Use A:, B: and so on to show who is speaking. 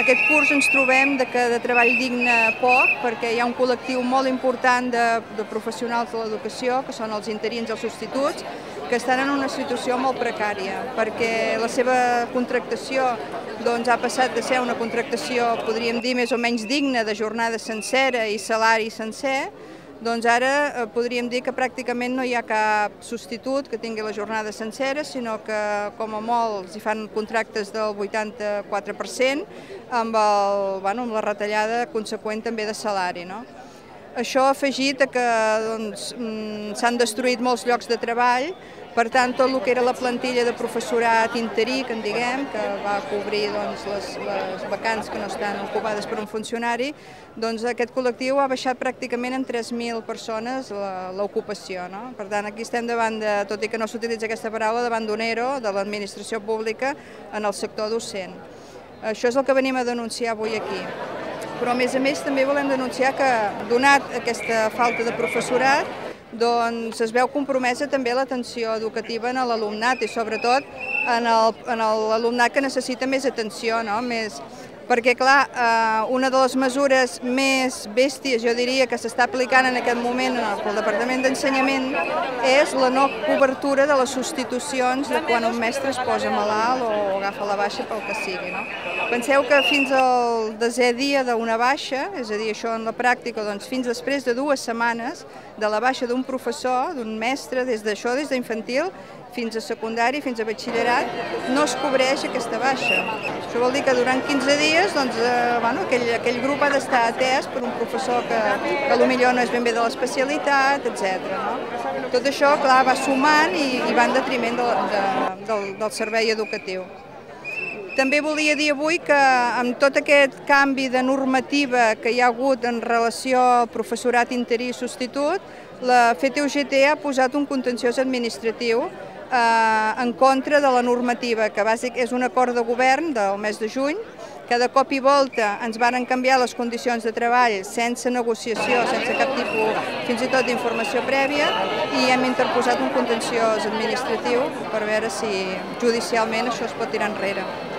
A: Aquest curs ens trobem que de treball digne poc, perquè hi ha un col·lectiu molt important de professionals de l'educació, que són els interins i els substituts, que estan en una situació molt precària, perquè la seva contractació ha passat de ser una contractació, podríem dir, més o menys digna, de jornada sencera i salari sencer. Doncs ara podríem dir que pràcticament no hi ha cap substitut que tingui la jornada sencera, sinó que com a molt hi fan contractes del 84% amb la retallada conseqüent també de salari. Això ha afegit que s'han destruït molts llocs de treball, per tant tot el que era la plantilla de professorat interí, que en diguem, que va cobrir les vacants que no estan ocupades per un funcionari, doncs aquest col·lectiu ha baixat pràcticament en 3.000 persones l'ocupació. Per tant, aquí estem davant, tot i que no s'utilitza aquesta paraula, davant d'un ERO de l'administració pública en el sector docent. Això és el que venim a denunciar avui aquí. Però a més també volem denunciar que, donat aquesta falta de professorat, doncs es veu compromesa també l'atenció educativa en l'alumnat i sobretot en l'alumnat que necessita més atenció, perquè clar, una de les mesures més bèsties, jo diria, que s'està aplicant en aquest moment pel Departament d'Ensenyament és la no cobertura de les substitucions de quan un mestre es posa malalt o agafa la baixa pel que sigui. Penseu que fins al desè dia d'una baixa, és a dir, això en la pràctica, fins després de 2 setmanes de la baixa d'un professor, d'un mestre, des d'infantil fins a secundari, fins a batxillerat, no es cobreix aquesta baixa. Això vol dir que durant 15 dies aquell grup ha d'estar atès per un professor que potser no és ben bé de l'especialitat, etc. Tot això, clar, va sumant i va en detriment del servei educatiu. També volia dir avui que amb tot aquest canvi de normativa que hi ha hagut en relació al professorat interí i substitut, la FET-UGT ha posat un contenciós administratiu en contra de la normativa, que bàsic és un acord de govern del mes de juny, que de cop i volta ens varen canviar les condicions de treball sense negociació, sense cap tipus, fins i tot d'informació prèvia, i hem interposat un contenciós administratiu per veure si judicialment això es pot tirar enrere.